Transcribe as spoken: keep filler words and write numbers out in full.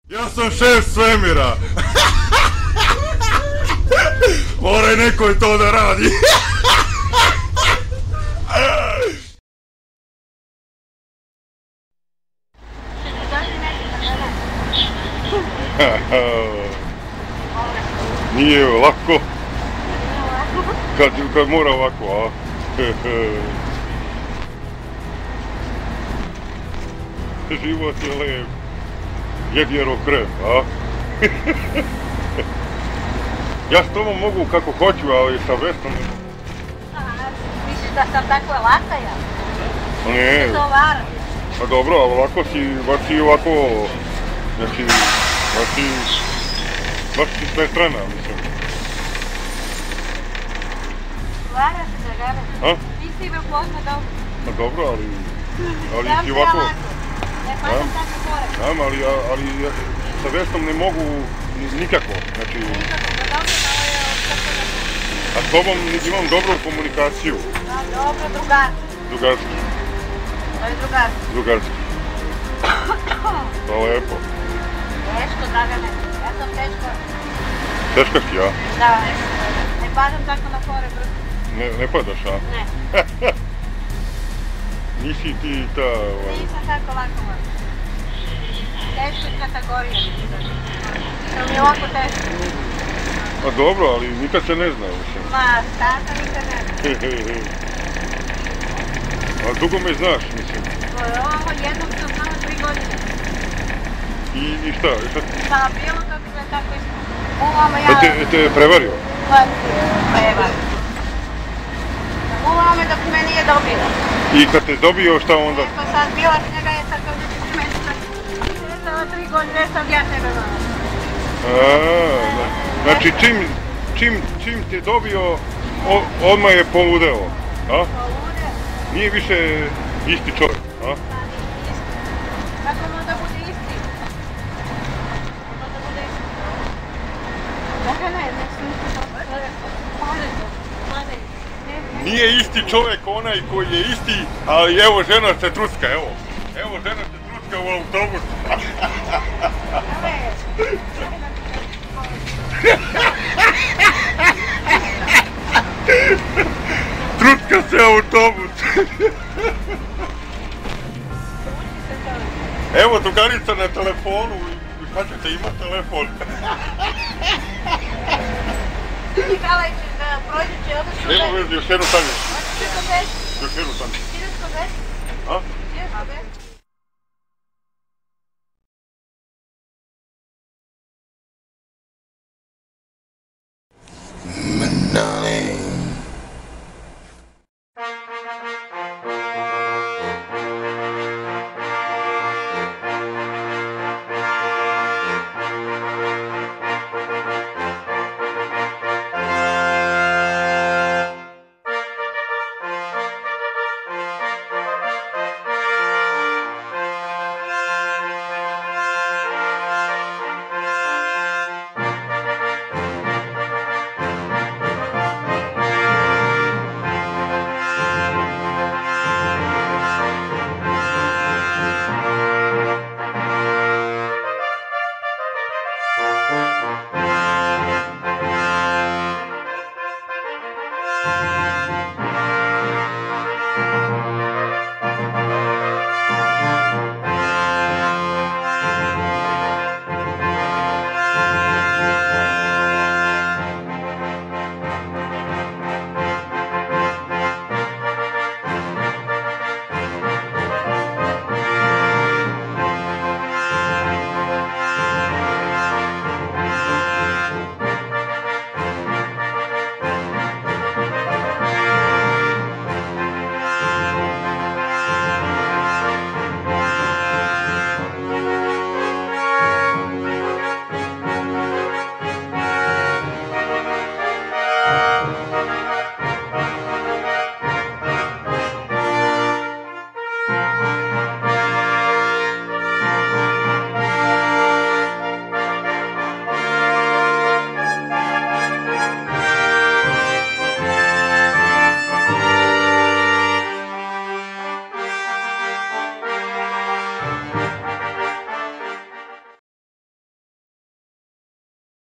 Ja sam šef svemira. Moraj neko i to da radi. Nije lako. Kad, kad mora ovako, a? Život je lep. Jedjerov krem, a? Ja s tobom mogu kako hoću, ali sa Vesnom ne mogu. Misliš da sam tako laka ja? Ne. Da to varam? Pa dobro, ali ovako si, baš si ovako, znači, baš si, baš si sve strana, mislim. Vara se, Dragane. A? Ti si me pozna dobro. Pa dobro, ali, ali si ovako... Ne padam tako gore. Znam, ali, ali sa Vesnom ne mogu nikako, znači... Nikako, pa dobro, malo je tako da... A s tobom imam dobru komunikaciju. Da, dobro, drugarski. Drugarski. To je drugarski. Drugarski. Pa lepo. Teško, Dragane. Ja sam teško. Teška si, ja? Da, ne padam tako na gore brzo. Ne, ne padaš, a? Ne. Nisi ti ta... Nisam tako lako možda. Teško je kategorija. To mi je ovako teško. Pa dobro, ali nikad se ne zna, mislim. Ma, tata nikad ne zna. A dugo me znaš, mislim. Ovo jednom sam znala tri godine. I, i šta? I šta? Pa bilo kako je tako isto. Uvama ja... E te, te je prevario? Pa, prevario. Uvama me dok me nije dobila. I kad te dobio, šta onda? E pa sad bila s njega je sad kao da ti meni sad... Ne znam, tri godine sam ja tebe mala. Aaaa, znači čim, čim, čim te dobio, o, odmah je poludeo, a? Polude? Nije više isti čovjek, a? Pa nije isti. Kako možda bude isti? Možda bude isti. Dakle ne, ne smisli to. Pade to, pade. Nije isti čovjek onaj koji je isti, ali evo žena se truska, evo. Evo žena se truska u autobusu. Truska se autobus. Evo drugarica na telefonu, šta ćete, ima telefon. Ti Kalajče, da prođe će odlično Nema vezi, još jednu stavim. Hoćeš četko bez? Još jednu stavim. Četko bez? A? Četko bez?